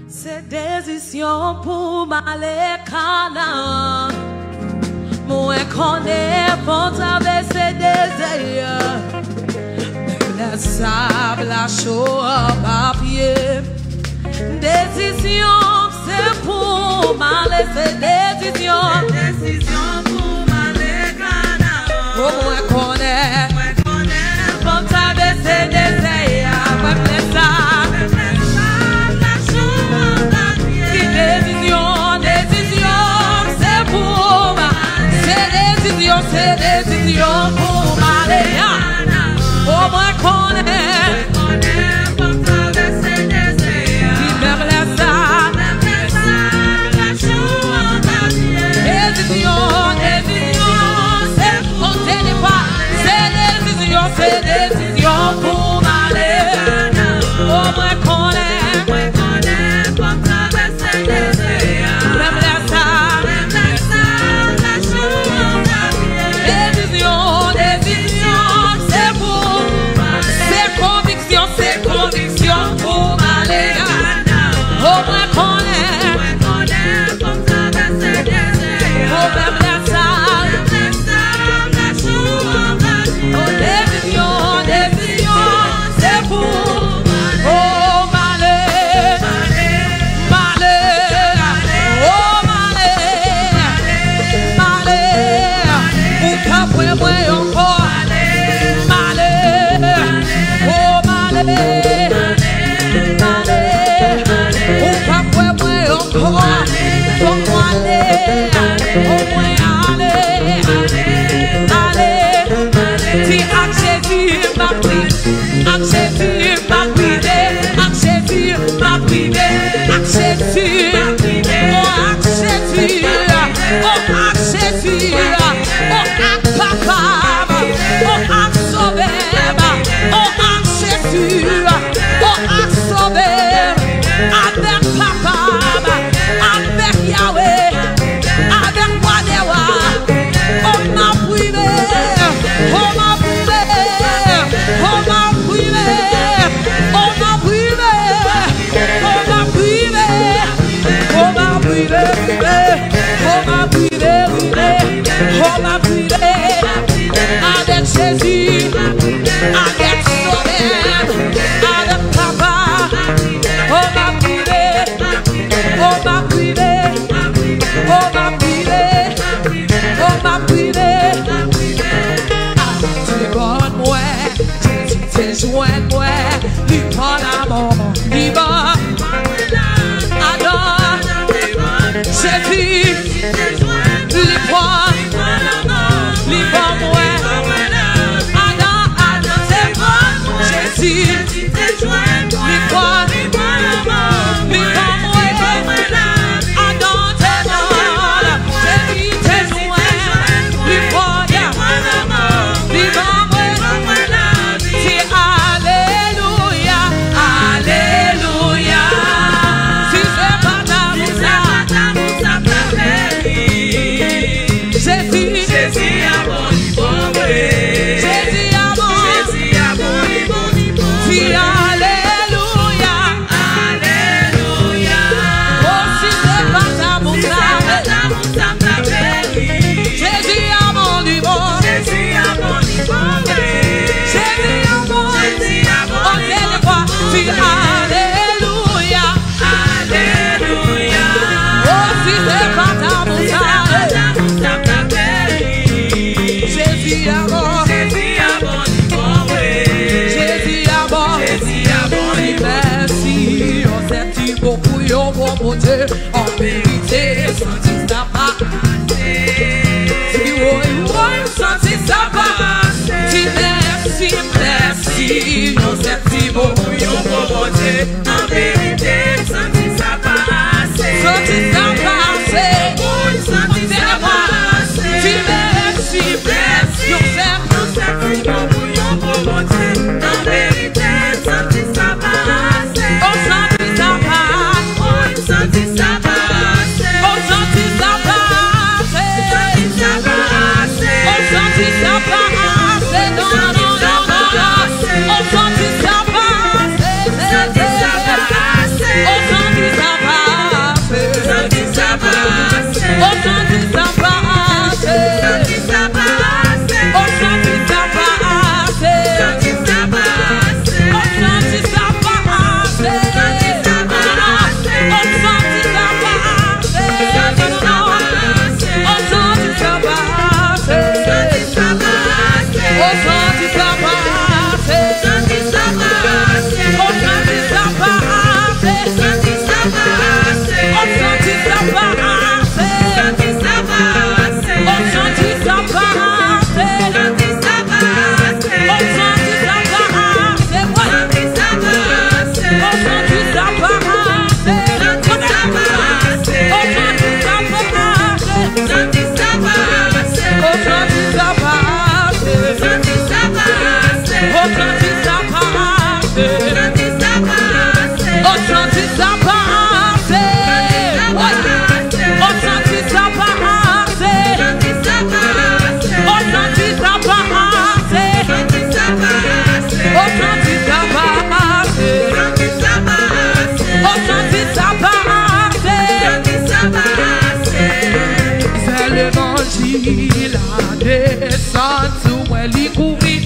C'est décision pour m'aller Canaan. Moi connais pour traverser des déserts. Le sable à chaud à pied. Décision c'est pour m'aller. C'est décision pour m'aller Canaan. Moi connais pour traverser des déserts. Le sable c'est décision pour m'aller. Oh, moi connais pour traverser des déserts. Si même les sables, la joue en papier. Décision, c'est pour t'aider pas. C'est décision pour m'aller. Oh, moi connais pour traverser des déserts. Même les sables, la joue en papier. Décision, c'est conviction pour m'aller. Oh, moi connais pour traverser des déserts. Oh, même les sables, la joue en papier. Oh, décision, c'est pour oh, m'aller. Oh, m'aller. Ou pas pour moi encore. Oh, m'aller. Ou pas pour moi encore. Faut moi aller. Oh, moi aller. Si Jésus m'a pris, Jésus m'a privé, Jésus m'a privé, Jésus, oh Jésus, oh Jésus, oh papa, oh sauveur, oh Jésus, oh sauveur, avec papa, avec Yahweh, avec Wadewa, oh m'a privé, oh m'a privé, oh m'a privé, oh m'a privé, oh m'a privé, oh m'a privé, oh m'a privé, oh m'a privé, avec Jésus, avec Sauveur, avec Papa, oh m'a privé, oh m'a privé, oh m'a privé, oh m'a privé. Tu es bon, moi, tu es joint, moi, tu prends l'amour, tu vas, adore, Jésus, tu prends, tu prends, moi, adore, c'est bon, Jésus, tu prends, tu prends, moi, adore, c'est bon, Jésus, tu joint, tu prends, mon Dieu, en vérité, senti ça passer. Si oui, senti ça passer. Si merci, non c'est petit mot, mon Dieu, en vérité, senti ça passer. Senti ça passer, senti ça passer. Si merci, non c'est petit mot, mon Dieu, en vérité, senti ça passer. Oh, senti ça passer. Senti ça passer, oh senti ça passer, oh senti ça passer, non, oh senti ça passer, Il a descendu où elle y courit.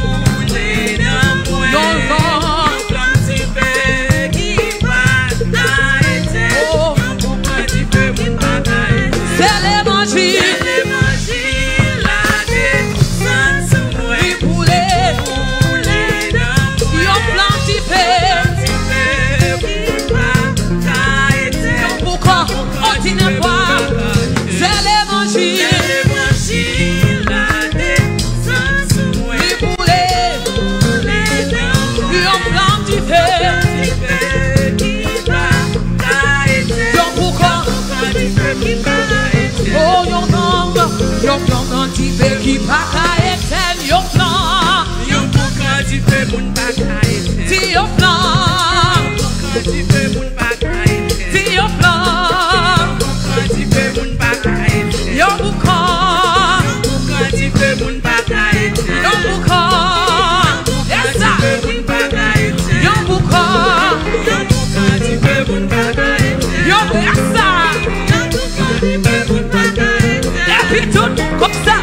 Non, non. C'est l'évangile. Il voulait. Il a planté. Pourquoi on dit ne pas? C'est l'évangile. Oh, yon plan qui fait qui pas qu'à être yon plan. Yon plan qui fait moun pas qu'à être. Si yon plan qui fait moun pas qu'à être. Si yon plan qui fait moun pas qu'à être. Yon boucan qui fait moun pas qu'à être. Yon boucan. Yes ça. Yon boucan qui fait moun pas qu'à être. Yon yes ça. Et puis tout le monde comme ça.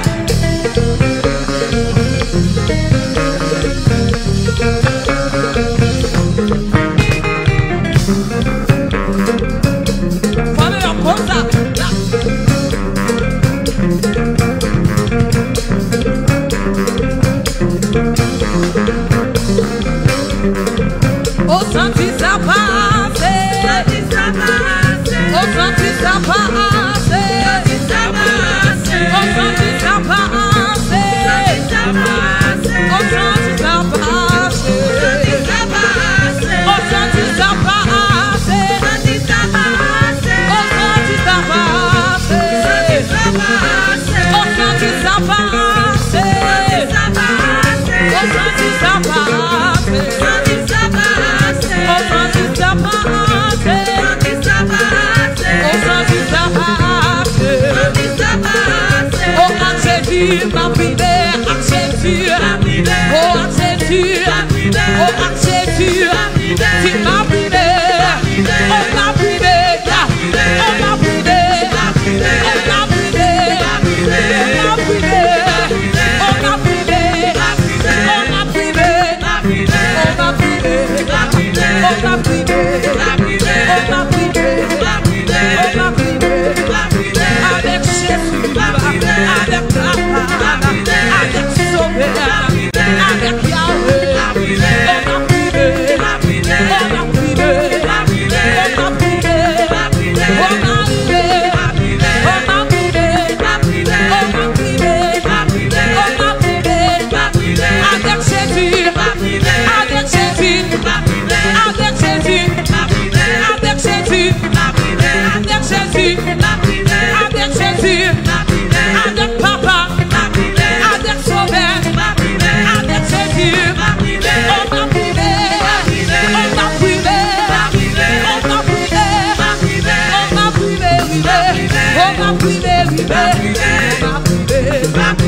Famille comme ça. Au senti ça passe. Au senti ça passe. Ma prière, accepte-tu? Oh, accepte-tu? Oh, accepte-tu? Si ma prière, oh, ma prière, oh, ma prière, oh, ma prière, oh, ma prière, oh, ma prière, oh, ma prière, oh, ma prière, oh, ma avec Jésus, avec avec Sauveur, avec Yahweh, on a privé, on a privé, on a privé, on a privé, on a privé, on a privé, avec Jésus, avec Jésus, avec Jésus, avec Jésus, avec Jésus, avec Jésus, avec Papa, avec Sauveur, avec Jésus, on m'a privé, on m'a privé, on m'a privé, on m'a privé, on m'a privé, on m'a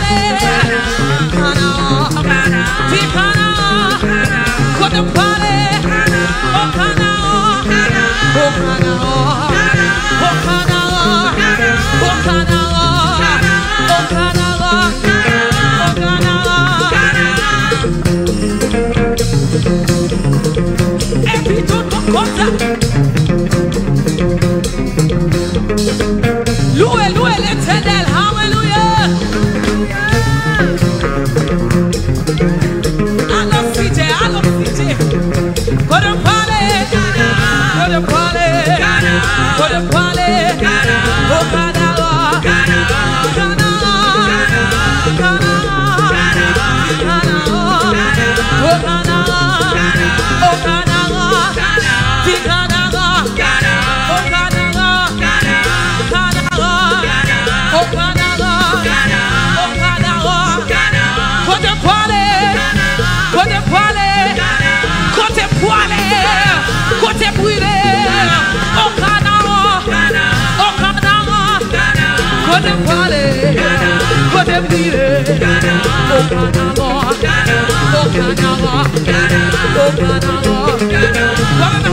Party. Et puis tout le monde comme ça. Louez, louez l'Éternel, alléluia. Alors fidèle, alors fidèle. Go to parler, go to parler, go to parler. Oh Canada, Canada, Canada, oh Canada, oh Canada, di Canada, oh Canada, oh Canada, oh Canada, côté poêlé, côté poêlé, côté poêlé, côté brûlé, oh Canada, oh Canada, côté poêlé, côté brûlé, oh Canada, oh Canada, oh Canada,